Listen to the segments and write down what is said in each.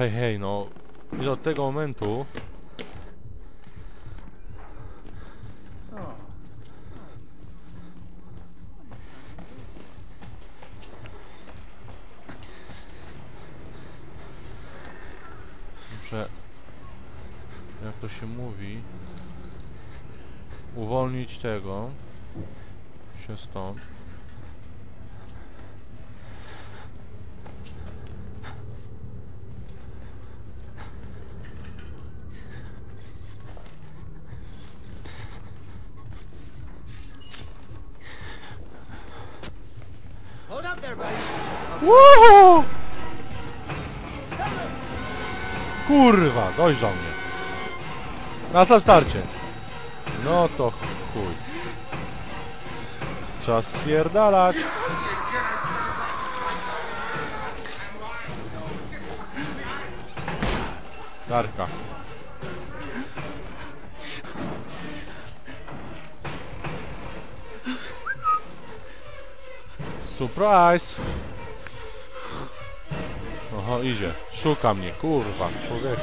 Hej, hej, no. I od tego momentu... Muszę... Jak to się mówi... Uwolnić tego... się stąd. Woohoo! Kurwa, dojrzał mnie. Na sam starcie. No to chuj. Czas spierdalać. Darka. Surprise! Oho, idzie. Szuka mnie, kurwa, człowieku.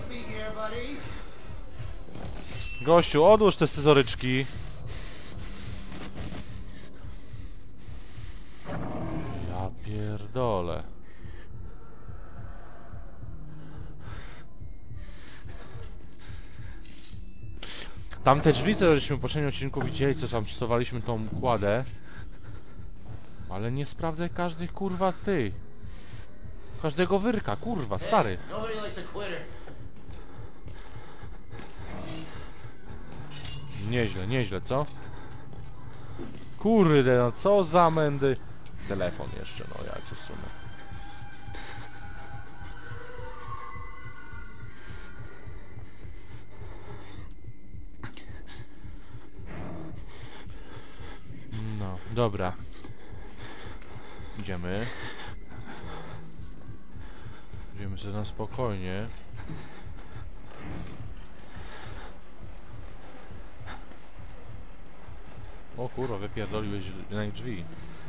Gościu, odłóż te scyzoryczki. Ja pierdolę. Tamte drzwi, co żeśmy w poprzednim odcinku widzieli, co tam przesuwaliśmy tą kładę. Ale nie sprawdzaj każdych, kurwa, ty. Każdego wyrka, kurwa, stary. Nieźle, nieźle, co? Kurde, no co za mędy. Telefon jeszcze, no ja cię sunę. No, dobra. Idziemy. Idziemy sobie na spokojnie. O kurwa, wypierdoliłeś na drzwi.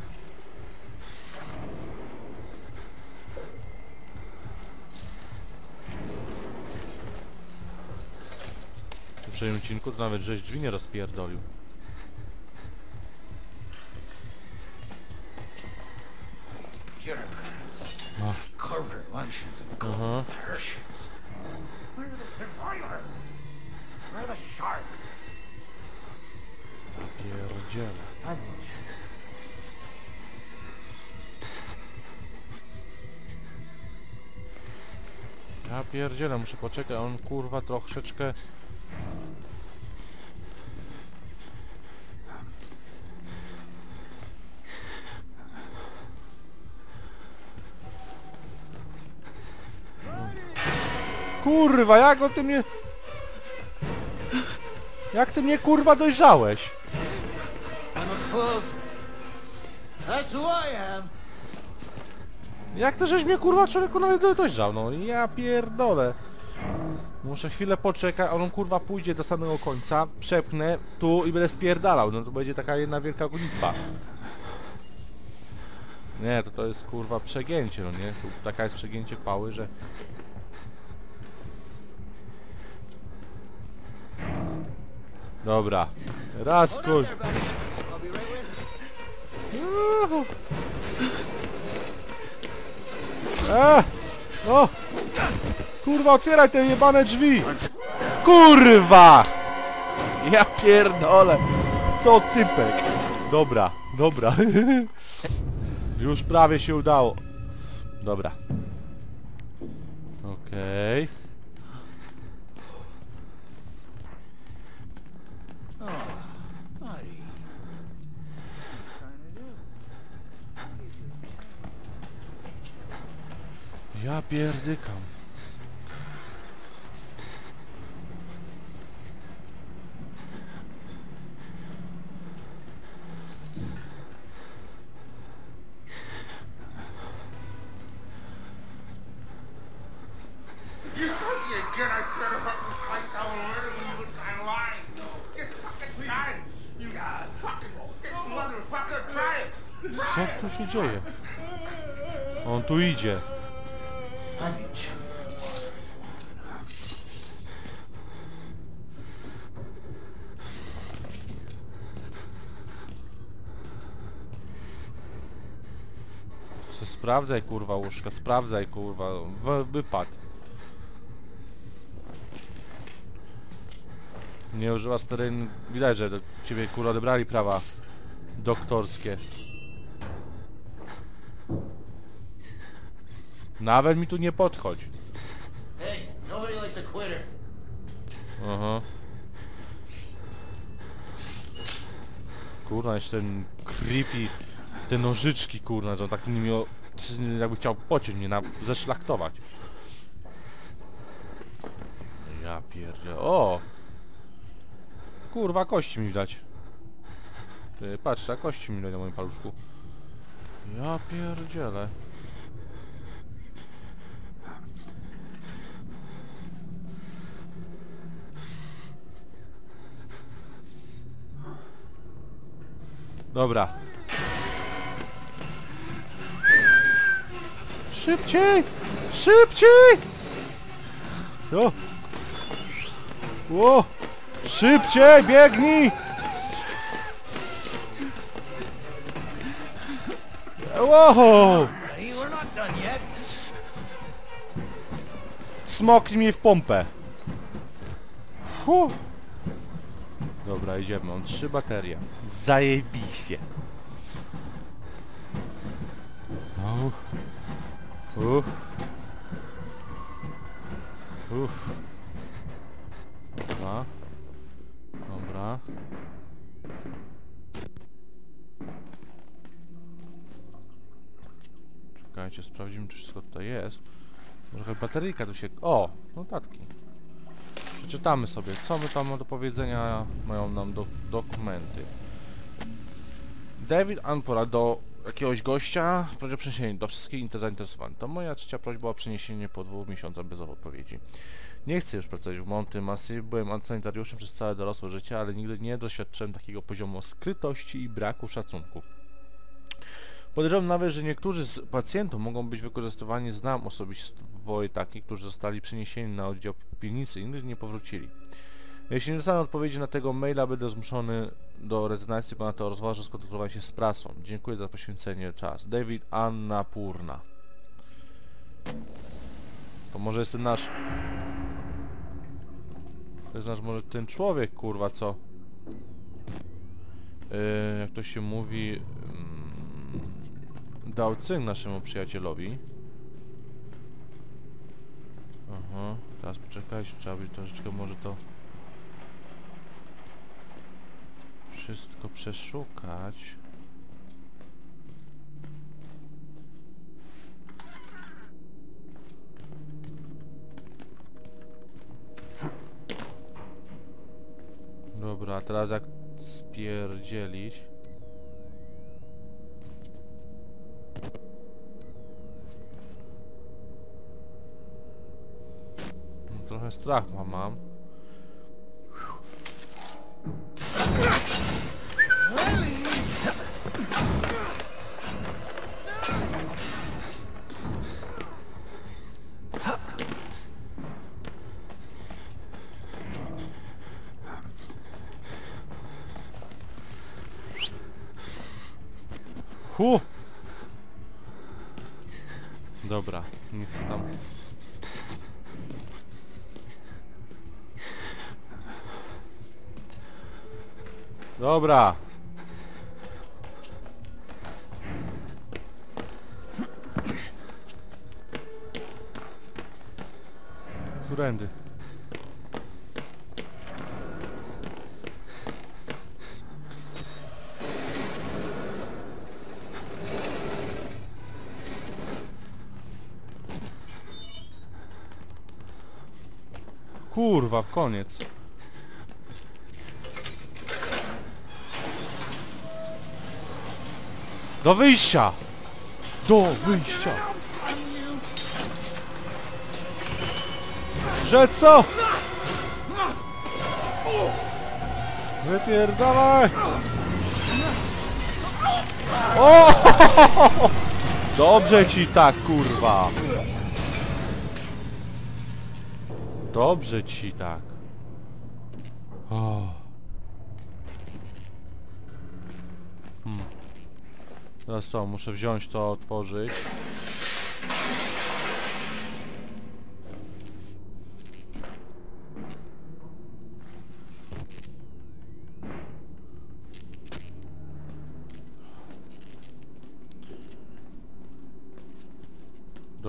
W poprzednim odcinku to nawet żeś drzwi nie rozpierdolił. Aha. Pierdziele. Ja pierdzielę, muszę poczekać, on kurwa troszeczkę... Kurwa, jak ty mnie... Jak ty mnie kurwa dojrzałeś? Jak to żeś mnie kurwa człowieku nawet dojrzał, no ja pierdolę. Muszę chwilę poczekać, a on kurwa pójdzie do samego końca, przepchnę tu i będę spierdalał, no to będzie taka jedna wielka gonitwa. Nie, to jest kurwa przegięcie, no nie? Tu taka jest przegięcie pały, że... Dobra. Raz kur... No! Kurwa, otwieraj te jebane drzwi! Kurwa! Ja pierdolę! Co typek? Dobra, dobra. Już prawie się udało. Dobra. Okej. Ja pierdykam. Co tu się dzieje? On tu idzie. Sprawdzaj kurwa łóżka, sprawdzaj kurwa. Wypad. Nie używa steryn. Widać, że do ciebie kurwa odebrali prawa doktorskie. Nawet mi tu nie podchodź. Hey, nobody likes a quitter. Aha. Kurwa, jeszcze ten creepy, te nożyczki kurwa, że on tak nimi jakby chciał pociąć mnie, zeszlachtować. Ja pierdolę. O! Kurwa, kości mi widać. Ty, patrz, a kości mi widać na moim paluszku. Ja pierdzielę. Dobra. Szybciej! Szybciej! O! O! Szybciej, biegnij! Wow! Hey, we're not done yet. Smoknij mnie w pompę. Dobra, idziemy. Mam 3 baterie. Zajebiście. Dobra. Dobra. Czekajcie, sprawdzimy, czy wszystko tutaj jest. Może jakaś bateryjka tu się... O! Notatki. Przeczytamy sobie, co my tam do powiedzenia mają nam dokumenty. David Anpora do jakiegoś gościa prośba o przeniesienie do wszystkich zainteresowanych. To moja trzecia prośba o przeniesienie po 2 miesiącach bez odpowiedzi. Nie chcę już pracować w Monty Massive, byłem antysanitariuszem przez całe dorosłe życie, ale nigdy nie doświadczyłem takiego poziomu skrytości i braku szacunku. Podejrzewam nawet, że niektórzy z pacjentów mogą być wykorzystywani. Znam osobiście takich, którzy zostali przeniesieni na oddział w piwnicy, inni nie powrócili. Jeśli nie dostanę odpowiedzi na tego maila, będę zmuszony do rezygnacji, ponadto rozważę skontaktowanie się z prasą. Dziękuję za poświęcenie czasu. David Annapurna. To może jest ten nasz... To jest nasz może ten człowiek, kurwa, co? Jak to się mówi... dał cynk naszemu przyjacielowi. Aha, teraz poczekajcie, trzeba by troszeczkę może to wszystko przeszukać. Dobra, a teraz jak spierdzielić? Trochę strach mam. Dobra, nie chcę tam. Dobra. Którędy? Kurwa, w koniec. Do wyjścia! Do wyjścia! Że co? Wypierdalaj! O! Dobrze ci tak, kurwa! Dobrze ci tak. O. Teraz co, muszę wziąć to, otworzyć.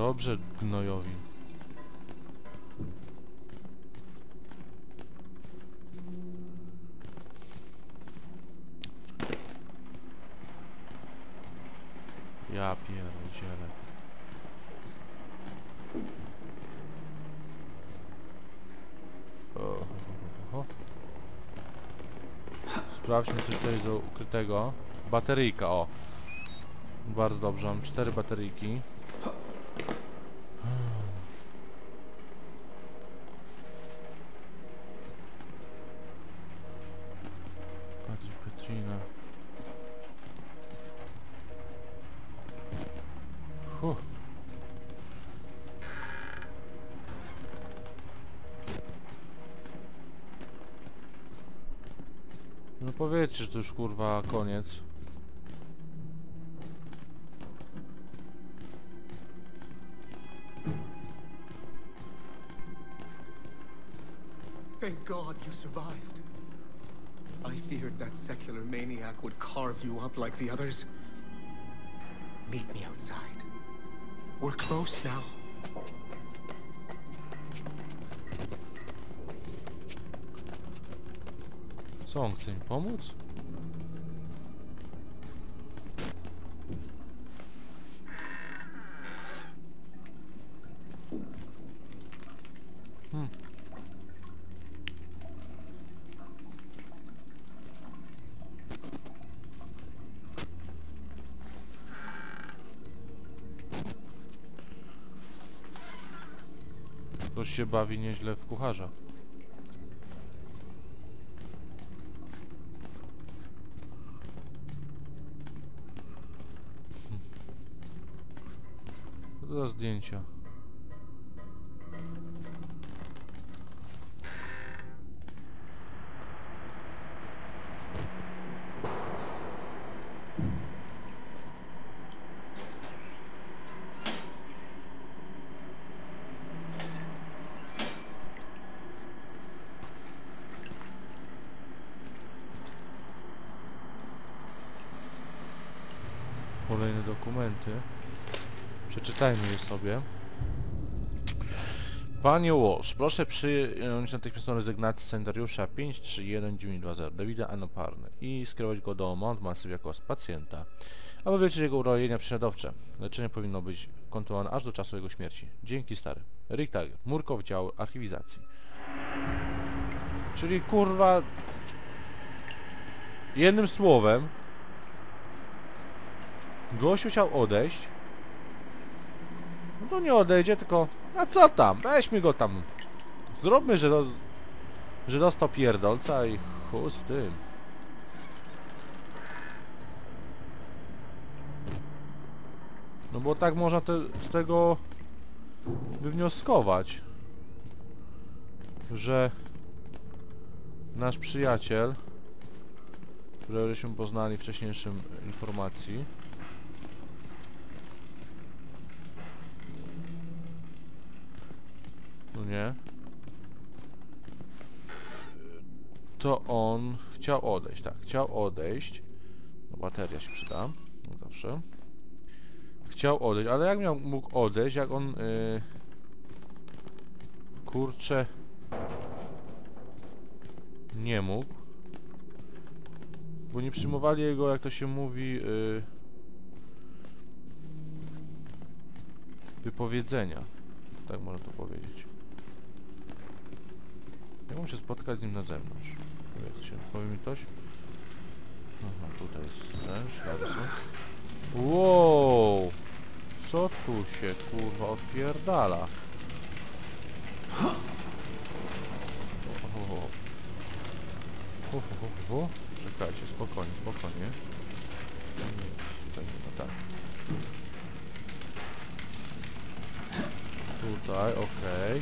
Dobrze, gnojowi. Ja pierdzielę. O. Sprawdźmy, coś tutaj jest do ukrytego. Bateryjka, o. Bardzo dobrze, mam 4 bateryjki. Petrina. No powiedzcie, że to już kurwa koniec. Thank God you survived. I feared that secular maniac would carve you up like the others. Meet me outside. We're close now. Co on chce mi pomóc? Ktoś się bawi nieźle w kucharza. Co to za zdjęcia? Kolejne dokumenty. Przeczytajmy je sobie. Panie Walsh, proszę przyjąć natychmiastową rezygnację sanitariusza 531920 Davida Anoparny i skierować go do Mount Massive jako pacjenta, aby wyleczyć jego urojenia prześladowcze. Leczenie powinno być kontynuowane aż do czasu jego śmierci. Dzięki, stary. Rick Tiger, Murkow, dział archiwizacji. Czyli kurwa... Jednym słowem... Gościu chciał odejść. No to nie odejdzie, tylko... A co tam? Weźmy go tam. Zróbmy, że dostał pierdolca i chuj z tym. No bo tak można z tego wywnioskować, że nasz przyjaciel, którego żeśmy poznali w wcześniejszym informacji, no nie, to on chciał odejść, tak, chciał odejść. No, bateria się przyda, jak zawsze. Chciał odejść, ale jak mógł odejść, jak on kurczę nie mógł, bo nie przyjmowali jego, jak to się mówi, wypowiedzenia, tak można to powiedzieć. Ja muszę się spotkać z nim na zewnątrz. Powie mi ktoś? Aha, tutaj jest ten, ślady są. Wow! Co tu się kurwa odpierdala? Czekajcie, spokojnie, spokojnie. Tutaj, no tak. Tutaj, okej.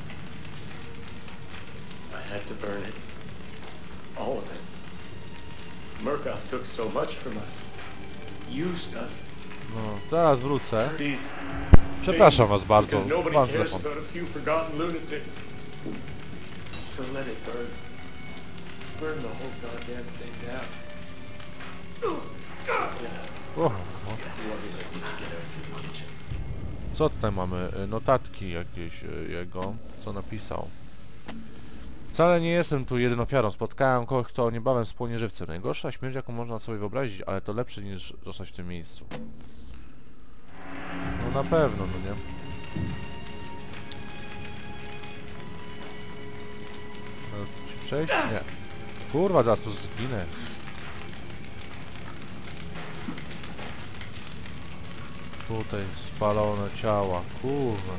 I had to burn it. All of it. Murkoff took so much from us. Used us. No, zaraz wrócę. These Przepraszam was bardzo. because nobody Mam cares telefon. about a few forgotten lunatics. So let it burn. Burn the whole goddamn thing down. O, Whoever let me get out of the kitchen. Co tutaj mamy? Notatki jakieś jego, co napisał. Wcale nie jestem tu jedyną ofiarą. Spotkałem kogoś, kto niebawem spłonie żywcem. Najgorsza śmierć, jaką można sobie wyobrazić, ale to lepsze niż zostać w tym miejscu. No na pewno, no nie? No, czy przejść? Nie. Kurwa, zaraz tu zginę. Tutaj spalone ciała. Kurwa.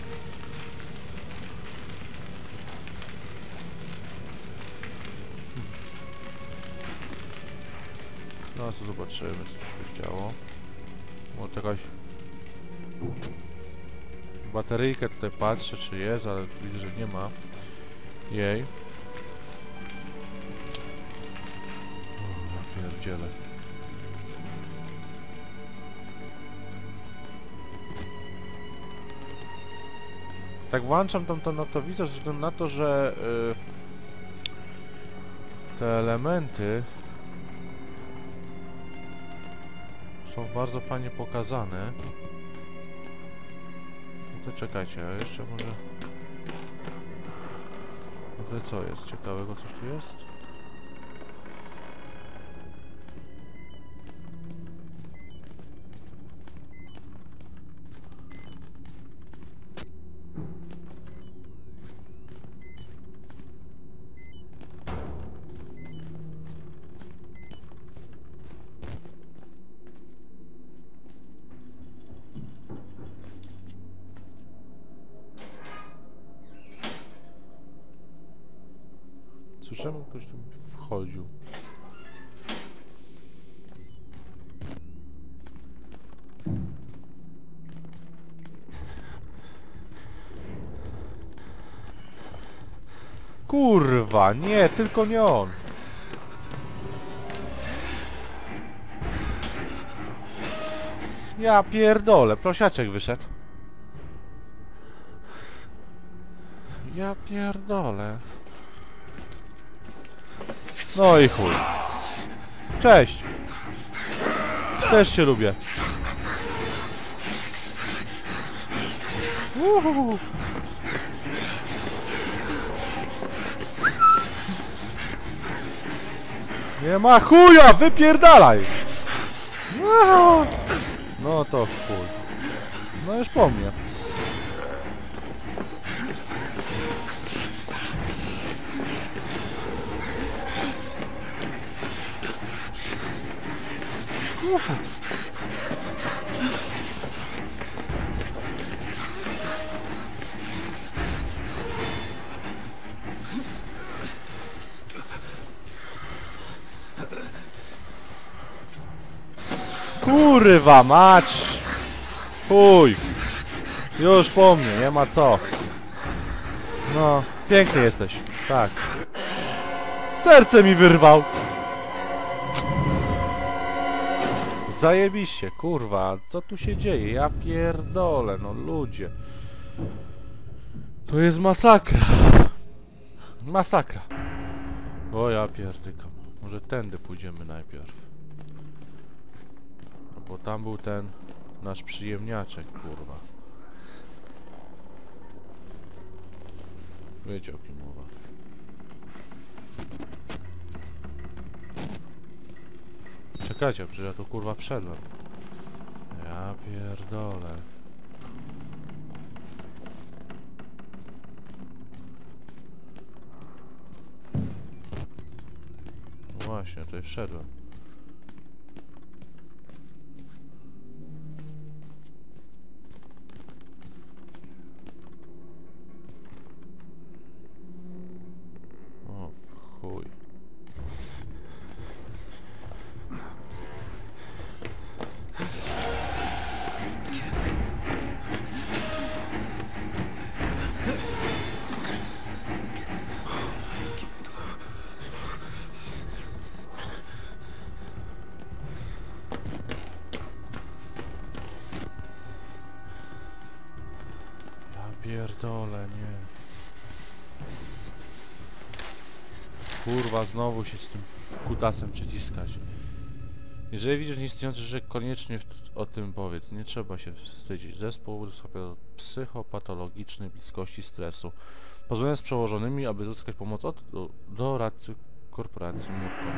No to zobaczymy, co się działo. Może jakaś bateryjkę tutaj patrzę, czy jest, ale widzę, że nie ma jej. O, ja pierdzielę. Tak włączam tam noktowizor ze względu na to, że te elementy są bardzo fajnie pokazane. No to czekajcie, a jeszcze może... No to co jest? Ciekawego coś tu jest? Słyszałem, ktoś tu wchodził. Kurwa, nie, tylko nie on. Ja pierdolę, prosiaczek wyszedł. Ja pierdolę. No i chuj. Cześć. Też cię lubię. Uhu. Nie ma chuja, wypierdalaj. No to chuj. No już po mnie. Kurwa mać! Chuj! Już po mnie, nie ma co. No, piękny jesteś. Tak. Serce mi wyrwał! Zajebiście, kurwa, co tu się dzieje? Ja pierdolę, no ludzie. To jest masakra. Masakra. O ja pierdykam. Może tędy pójdziemy najpierw. No bo tam był ten nasz przyjemniaczek, kurwa. Wiecie o kim mowa. Czekajcie, przecież ja tu kurwa wszedłem. Ja pierdolę. No właśnie, tutaj wszedłem. O chuj. Pierdolę, nie. Kurwa, znowu się z tym kutasem przyciskać. Jeżeli widzisz nieistniejący rzeczy, koniecznie o tym powiedz. Nie trzeba się wstydzić. Zespół psychopatologicznej bliskości stresu. Pozwolę z przełożonymi, aby uzyskać pomoc od doradcy korporacji Murko.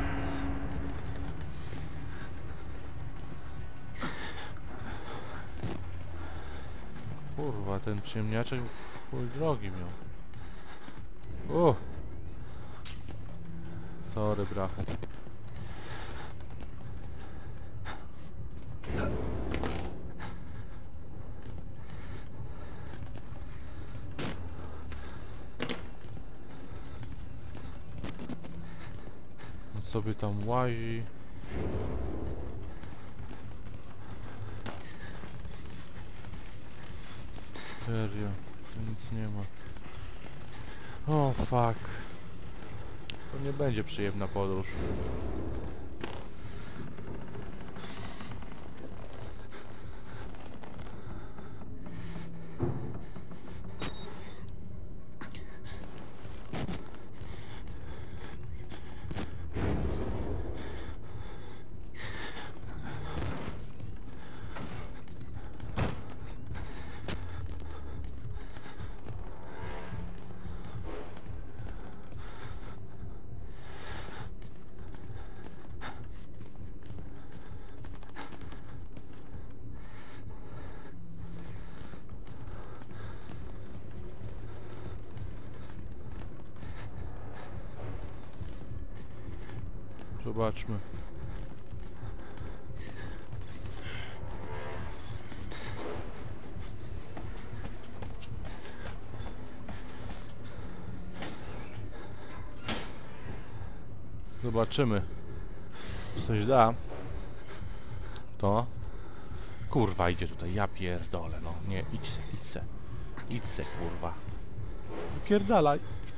Kurwa, ten przyjemniaczek chuj drogi miał. Sorry, brachu. On sobie tam łazi. Serio, tu nic nie ma. O fuck. To nie będzie przyjemna podróż. Zobaczmy. Zobaczymy. Coś da. To. Kurwa, idzie tutaj. Ja pierdolę, no. Nie, idź se, idź se. Idź se, kurwa. Wypierdalaj.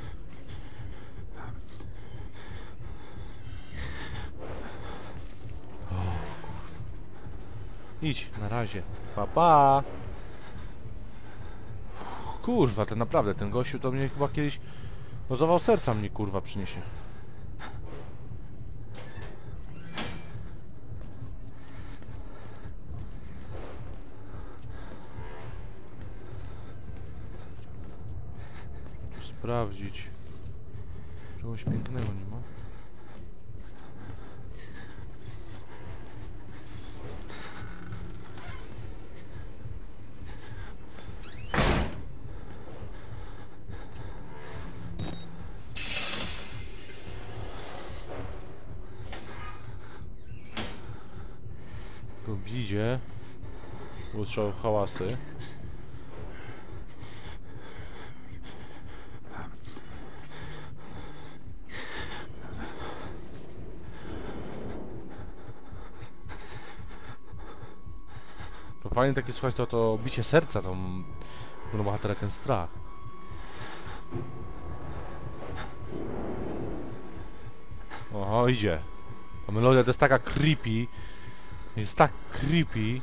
Idź, na razie. Pa, pa. Kurwa, ten naprawdę, ten gościu to mnie chyba kiedyś... No zawał serca mnie, kurwa, przyniesie. Sprawdzić. Czegoś pięknego nie ma. Tu widzie. Usłyszał hałasy. To fajnie takie słuchać to bicie serca, to bohatera ten strach. Oho, idzie. Ta melodia to jest taka creepy. Jest tak creepy.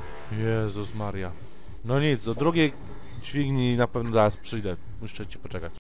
Jezus Maria. No nic, do drugiej dźwigni na pewno zaraz przyjdę. Muszę ci poczekać.